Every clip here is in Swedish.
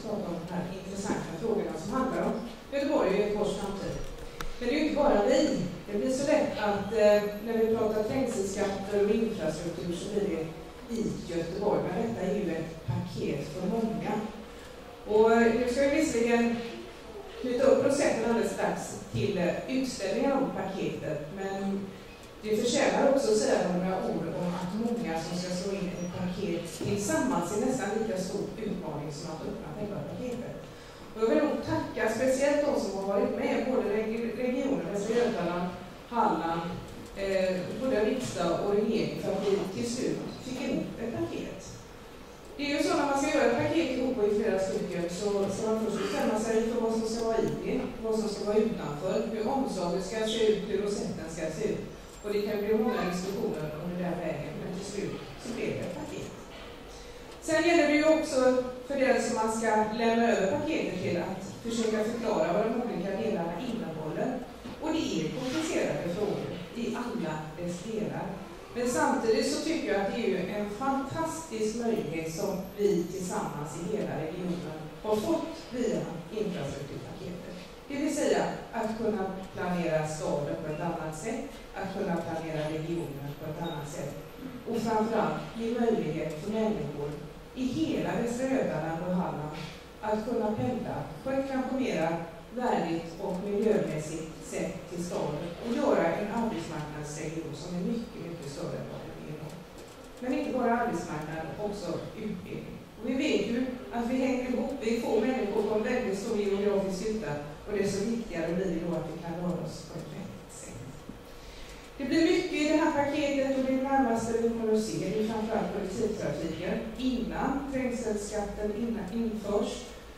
prata om de här intressanta frågorna som handlar om Göteborg och Göteborgs framtid. Men det är ju inte bara vi. Det blir så lätt att när vi pratar trängselskatter och infrastruktur så blir det i Göteborg. Men detta är ju ett paket för många. Och nu ska vi visserligen knyta upp processen alldeles strax till utställningen om paketet. Men det förtjänar också att säga några ord om att många som ska slå in ett paket tillsammans är nästan lika stor utmaning som att öppna själva paketet. Och jag vill nog tacka speciellt de som har varit med, både regionen, Västra Götaland, Halland, både riksdag och regering, för att vi till slut fick ihop ett paket. Det är ju så när man ska göra ett paket ihop i flera stycken så ska man först bestämma sig för vad som ska vara i det, vad som ska vara utanför, hur omslaget ska se ut, hur rosetten ska se ut. Och det kan bli många diskussioner under den vägen, men till slut så blir det ett paket. Sen gäller det ju också för den som man ska lämna över paketet till att försöka förklara vad de olika delarna innehåller. Och det är komplicerade frågor i alla dess delar. Men samtidigt så tycker jag att det är ju en fantastisk möjlighet som vi tillsammans i hela regionen har fått via infrastrukturpaketet. Det vill säga att kunna planera staden på ett annat sätt, att kunna planera regionen på ett annat sätt. Och framförallt ge möjlighet för människor i hela Västra Götaland och Halland att kunna pendla på ett kanske mera värdigt och miljömässigt sätt till staden och göra en arbetsmarknadsregion som är mycket, mycket större än vad den är idag. Men inte bara arbetsmarknad, också utbildning. Och vi vet ju att vi hänger ihop, vi får människor på en väldigt stor geografisk yta och det är så viktigare blir det då att vi kan röra oss på ett rätt sätt. Det blir mycket i det här paketet och det närmaste vi kommer att se är framförallt kollektivtrafiken innan trängselskatten införs.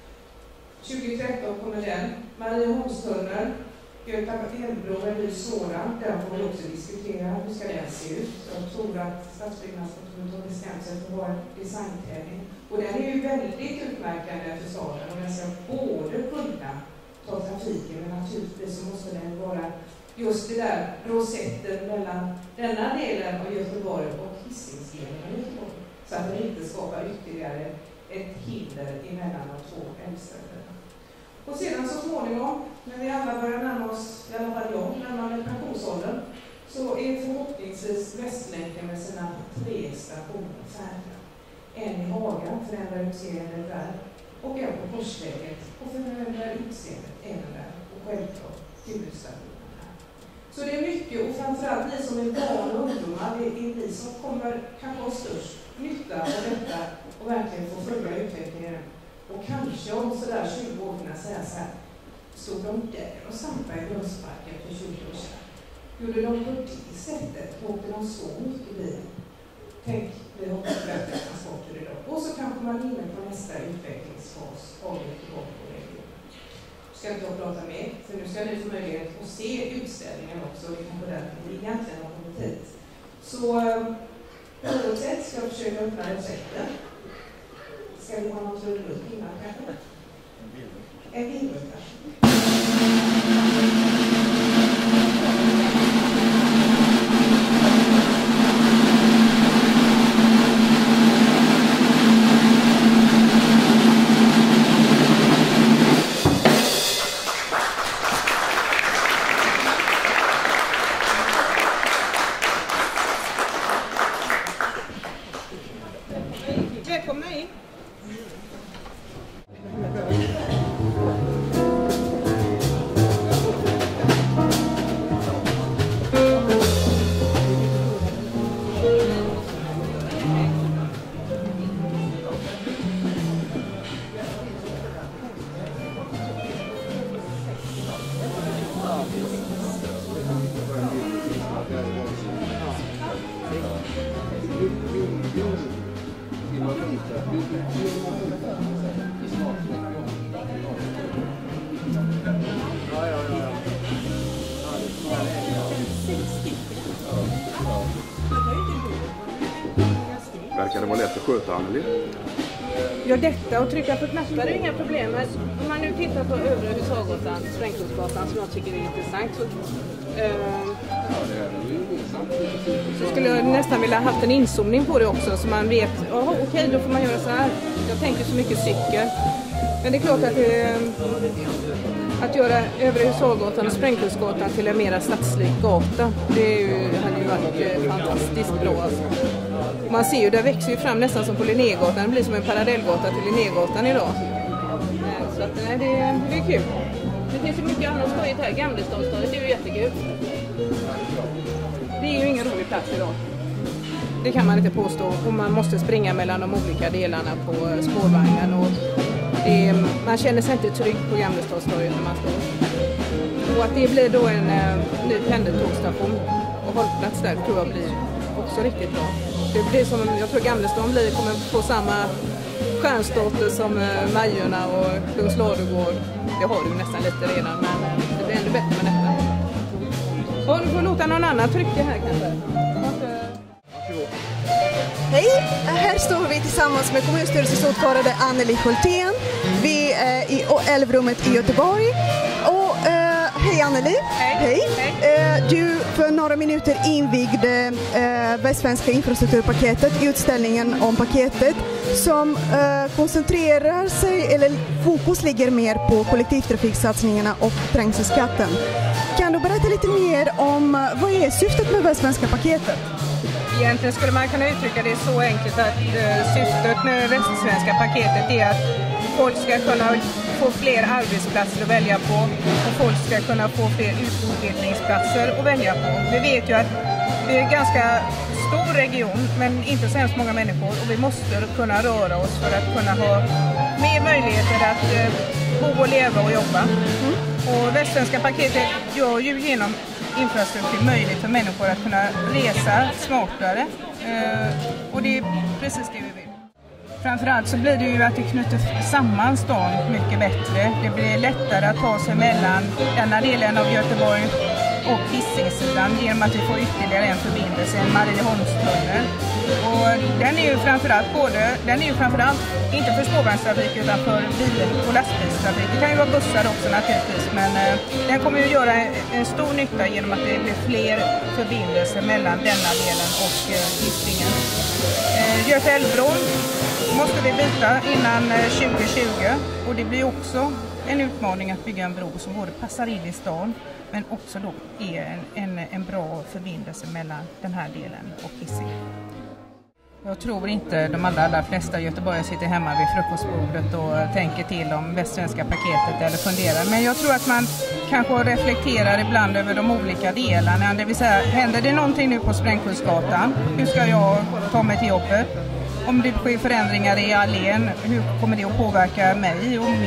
2013 kommer den. Marieholmstunneln, Göta-Älvbro, en ny sådan, den får vi också diskutera. Hur ska den se ut? Jag tror att Stadsbyggnadskontoret har bestämt sig för vår designtävling. Och den är ju väldigt utmärkande för staden och den ska både kunna ta trafiken men naturligtvis så måste den vara just det där rosetten mellan denna delen av Göteborg och Hisingsdelen av Göteborg. Så att den inte skapar ytterligare ett hinder emellan de två älvstränderna. Och sedan så småningom, när vi alla börjar närma oss, i alla fall jag, närmare pensionsåldern, så är förhoppningsvis Västlänken med sina 3 stationer färdiga. En i Haga, förändrar utseendet där, och en på Korsvägen, och förändrar utseendet även där, och självklart huvudstationen här. Så det är mycket, och framförallt ni som är barn och ungdomar, det är ni som kommer kanske ha störst nytta av detta och verkligen få följa utvecklingen. Och kanske om sådär 20 år kunna säga så här, stod de där och stampade i Brunnsparken för 20 år sedan. Gjorde de på det sättet? Åkte de så mycket bil? Tänk, vi har bättre transporter idag. Och så kanske man är inne på nästa utvecklingsfas av Göteborg och regionen. Ska inte jag prata mer, för nu ska ni få möjlighet att se utställningen också. Det kanske därför vi egentligen har kommit hit. Så på något sätt ska jag försöka öppna recepten. Ska vi ha någon trudelutt innan kanske? En vindruta. Välkomna in. Verkar det vara lätt att sköta, Anneli? Ja, detta och trycka på knappar är inga problem. Men om man nu tittar på övre Husagatan, Sprängkungsgatan, som jag tycker är intressant, så skulle jag nästan vilja ha haft en inzoomning på det också, så man vet, okej, då får man göra så här. Jag tänker så mycket cykel. Men det är klart att göra Övre Hushållgatan och Sprängkullsgatan till en mera stadslik gata, det hade ju varit fantastiskt bra. Alltså. Man ser ju, det växer ju fram nästan som på Linnégatan, det blir som en parallellgata till Linnégatan idag. Så att, nej, det är kul. Det finns ju mycket annat skojigt här, Gamlestadstorget är ju jättekul. Det är ju ingen rolig plats idag. Det kan man inte påstå, och man måste springa mellan de olika delarna på spårvagnen och man känner sig inte trygg på Gamlestadstorget när man står. Och att det blir då en ny pendeltågstation och hållplats där tror jag blir också riktigt bra. Det blir som, jag tror Gamlestan kommer få samma stjärnstatus som Majorna och Kungsladugård. Det har du nästan lite redan, men det blir ännu bättre med detta. Och du får låta någon annan trycka här kanske. Hej, här står vi tillsammans med kommunstyrelsens ordförande Anneli Hultén. Vi är i Älvrummet i Göteborg. Och hej Anneli. Hej. Du för några minuter invigde Västsvenska infrastrukturpaketet, utställningen om paketet som koncentrerar sig, eller fokus ligger mer på kollektivtrafiksatsningarna och trängselskatten. Kan du berätta lite mer om vad är syftet med Västsvenska paketet? Egentligen skulle man kunna uttrycka det så enkelt att syftet med Västsvenska paketet är att folk ska kunna få fler arbetsplatser att välja på och folk ska kunna få fler utbildningsplatser att välja på. Vi vet ju att vi är en ganska stor region men inte så hemskt många människor och vi måste kunna röra oss för att kunna ha mer möjligheter att bo och leva och jobba. Och Västsvenska paketet gör ju genom infrastruktur möjligt för människor att kunna resa smartare och det är precis det vi vill. Framförallt så blir det ju att det knyter samman stan mycket bättre. Det blir lättare att ta sig mellan denna delen av Göteborg och Hisingssidan genom att vi får ytterligare en förbindelse, en Marieholmstunnel. Och den är ju framförallt inte för spårvagnstrafik utan för bil- och lastbilstrafik. Det kan ju vara bussar också naturligtvis, men den kommer ju göra en stor nytta genom att det blir fler förbindelser mellan denna delen och Hisingen. Göta älvbron måste vi byta innan 2020 och det blir också en utmaning att bygga en bro som både passar in i stan men också då är en bra förbindelse mellan den här delen och Hisingen. Jag tror inte de allra flesta göteborgare sitter hemma vid frukostbordet och tänker till om Västsvenska paketet eller funderar. Men jag tror att man kanske reflekterar ibland över de olika delarna. Det vill säga, händer det någonting nu på Sprängkullsgatan? Hur ska jag ta mig till jobbet? Om det sker förändringar i allén, hur kommer det att påverka mig och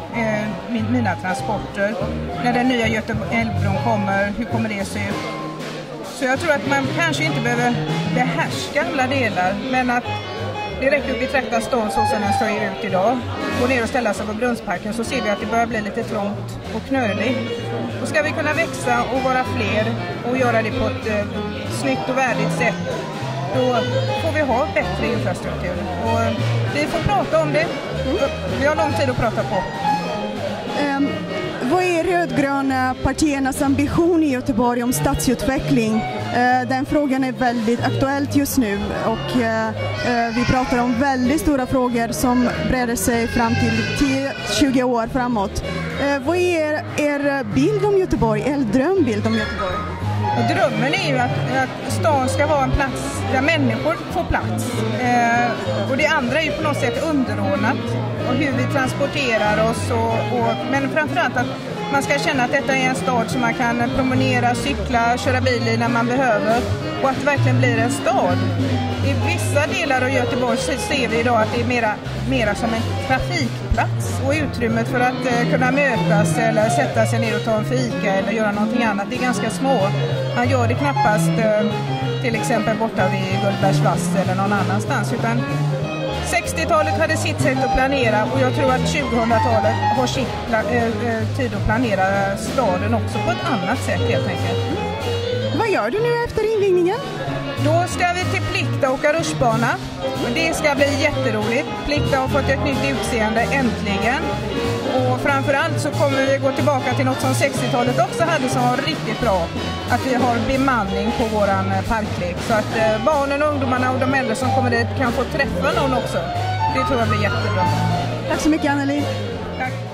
mina transporter? När den nya Göta älvbron kommer, hur kommer det se ut? Så jag tror att man kanske inte behöver behärska alla delar, men att det räcker att betrakta stan så som den ser ut idag. Gå ner och ställa sig på Brunnsparken så ser vi att det börjar bli lite trångt och knöligt. Och ska vi kunna växa och vara fler och göra det på ett snyggt och värdigt sätt, då får vi ha bättre infrastruktur. Och vi får prata om det. Vi har lång tid att prata på. Vad är rödgröna partiernas ambition i Göteborg om stadsutveckling? Den frågan är väldigt aktuellt just nu och vi pratar om väldigt stora frågor som breder sig fram till 10-20 år framåt. Vad är er bild om Göteborg, er drömbild om Göteborg? Och drömmen är ju att stan ska vara en plats där människor får plats. Och det andra är ju på något sätt underordnat och hur vi transporterar oss. Men framförallt att man ska känna att detta är en stad som man kan promenera, cykla, köra bil i när man behöver. Och att det verkligen blir en stad. I vissa delar av Göteborg ser vi idag att det är mera som en trafikplats. Och utrymmet för att kunna mötas eller sätta sig ner och ta en fika eller göra någonting annat är ganska små. Man gör det knappast till exempel borta vid Gullbergsvass eller någon annanstans. Utan 60-talet hade sitt sätt att planera och jag tror att 2000-talet har sitt tid att planera staden också på ett annat sätt helt enkelt. Vad gör du nu efter invigningen? Då ska vi till Plikta och åka rutschbana. Det ska bli jätteroligt. Plikta har fått ett nytt utseende äntligen. Och framförallt så kommer vi gå tillbaka till något som 60-talet också hade som var riktigt bra. Att vi har bemanning på våran parklek. Så att barnen, ungdomarna och de äldre som kommer dit kan få träffa någon också. Det tror jag blir jättebra. Tack så mycket Anneli. Tack.